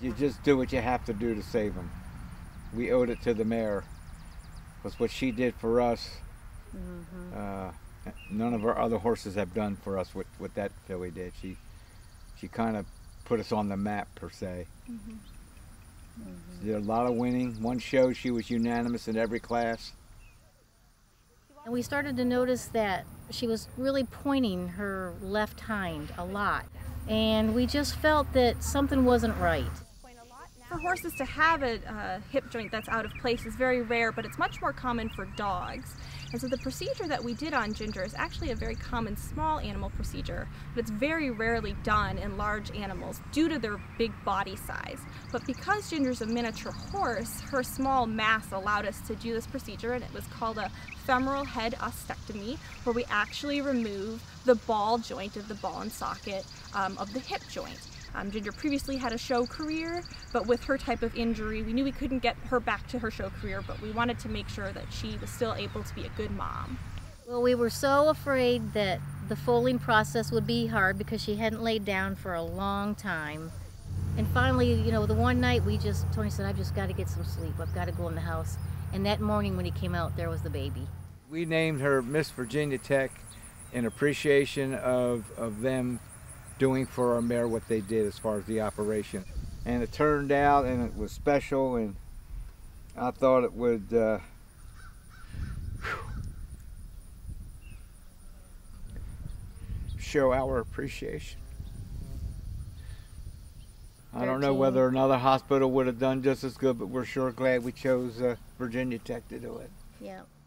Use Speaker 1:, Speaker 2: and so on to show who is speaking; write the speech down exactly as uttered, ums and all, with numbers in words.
Speaker 1: you just do what you have to do to save them. We owed it to the mare. Because what she did for us, mm-hmm. uh, none of our other horses have done for us what, what that filly did. She she kind of put us on the map, per se. Mm-hmm. Mm-hmm. She did a lot of winning. One show she was unanimous in every class.
Speaker 2: And we started to notice that she was really pointing her left hind a lot. And we just felt that something wasn't right.
Speaker 3: For horses to have a uh, hip joint that's out of place is very rare, but it's much more common for dogs. And so the procedure that we did on Ginger is actually a very common small animal procedure, but it's very rarely done in large animals due to their big body size. But because Ginger's a miniature horse, her small mass allowed us to do this procedure, and it was called a femoral head ostectomy, where we actually remove the ball joint of the ball and socket um, of the hip joint. Um, Ginger previously had a show career, but with her type of injury, we knew we couldn't get her back to her show career, but we wanted to make sure that she was still able to be a good mom.
Speaker 2: Well, we were so afraid that the foaling process would be hard because she hadn't laid down for a long time. And finally, you know, the one night we just, Tony said, I've just got to get some sleep. I've got to go in the house. And that morning when he came out, there was the baby.
Speaker 1: We named her Miss Virginia Tech in appreciation of, of them doing for our mare what they did as far as the operation. And it turned out, and it was special, and I thought it would uh, show our appreciation. I don't know whether another hospital would have done just as good, but we're sure glad we chose uh, Virginia Tech to do it.
Speaker 2: Yeah.